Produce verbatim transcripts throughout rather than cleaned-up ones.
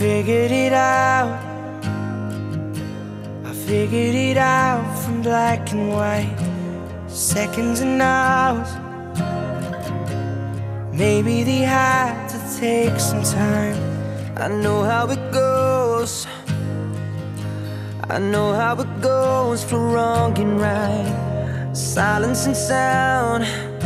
figured it out. I figured it out from black and white, seconds and hours. Maybe they had to take some time. I know how it goes. I know how it goes for wrong and right, silence and sound.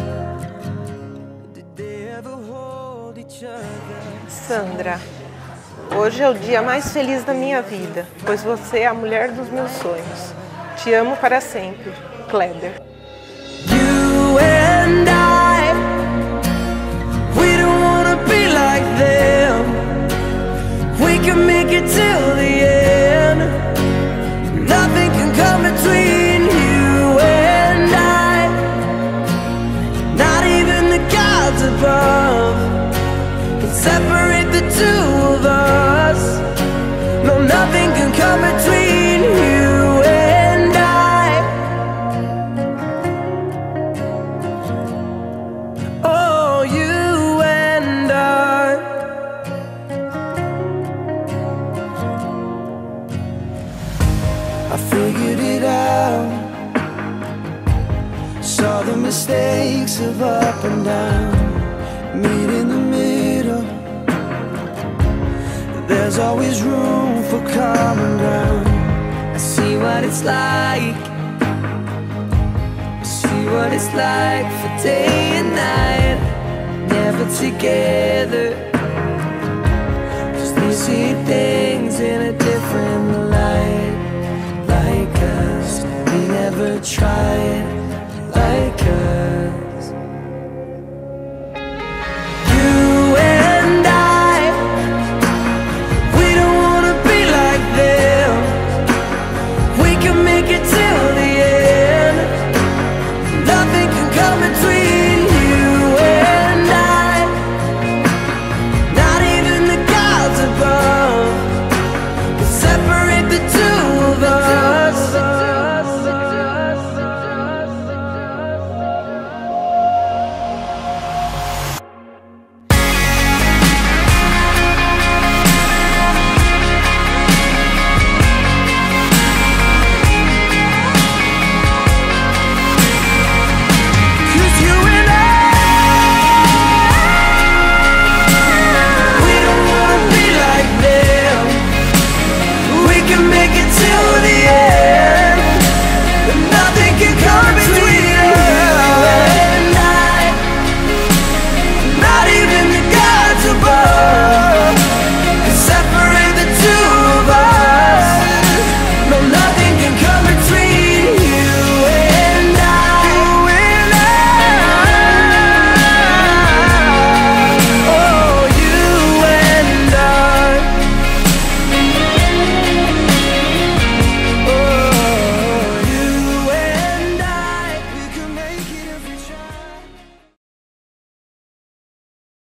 Did they ever hold each other? Sandra, hoje é o dia mais feliz da minha vida, pois você é a mulher dos meus sonhos. Te amo para sempre, Kleber. You and I, we don't wanna be like them. We can make it till the end. Nothing can come between you and I. Not even the gods above can separate the two of us. No, nothing can come between you and I. Oh, you and I. I figured it out. Saw the mistakes of up and down. Meet in the middle. There's always room for common ground. I see what it's like. I see what it's like for day and night, never together. 'Cause they see things in a different light. Like us, we never tried.